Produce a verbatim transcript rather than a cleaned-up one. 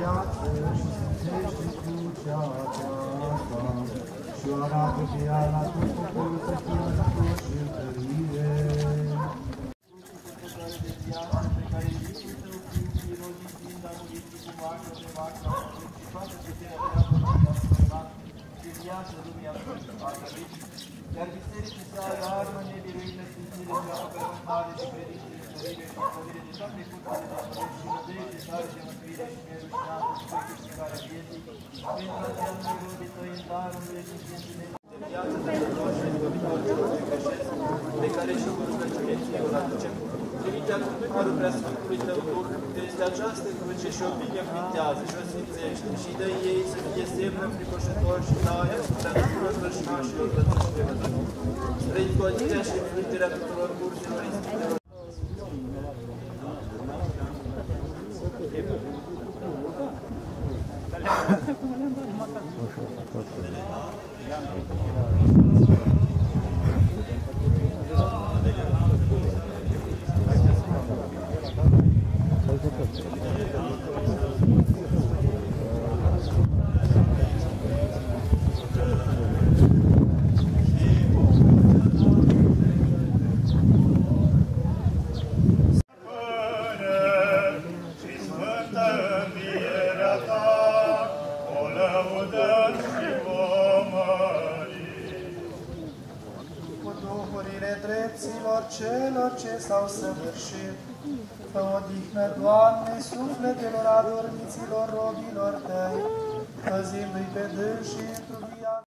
viață și sfințește crucea aceasta și o arată pe ea la tot poporul să fie născut și întărire. De viață pe care Iisus Tău Fiul și rodisind a murit și cu moartea de moartea și toată puterea dreaptă și a spărat de viață lumea Sfântă iar bisericii sale armă nebiruită sfințire și apărământare de credință, istărire și izbăvire de toate curțile de apărări și nădejde tare de mântuire și nerușinată și precăștigarea vieții, pentru aceea noi rodii Tăi în darul rezistențele de viață de Dumnezeu și izbăvitor celor ce greșesc, pe care și cu rugăciune Ție o aducem. Trimitea Dumnezeului Preasfântului Tău Duh, că este această cruce și o binecuvântează și o sfințește și dă ei să fie semnă înfricoșător și taie asupra tuturor vrăjmașilor văzuți pe văzut, spre izgonirea și înfrângerea tuturor curselor ispitelor. Celor ce s-au săvârșit, fă odihnă, Doamne, sufletelor adormiților robilor Tăi, păzindu-i pe dânsii într-o viață.